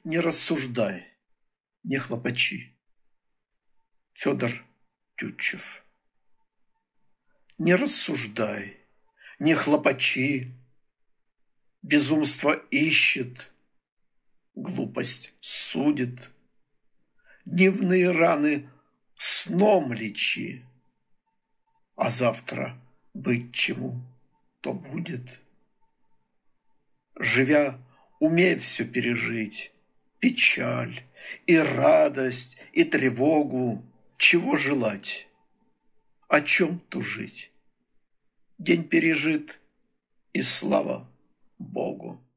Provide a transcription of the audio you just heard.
Не рассуждай, не хлопачи. Федор Тютчев. Не рассуждай, не хлопачи. Безумство ищет, глупость судит. Дневные раны сном лечи, а завтра быть чему, то будет. Живя, умей все пережить, печаль и радость, и тревогу. Чего желать, о чем тужить? День пережит, и слава Богу.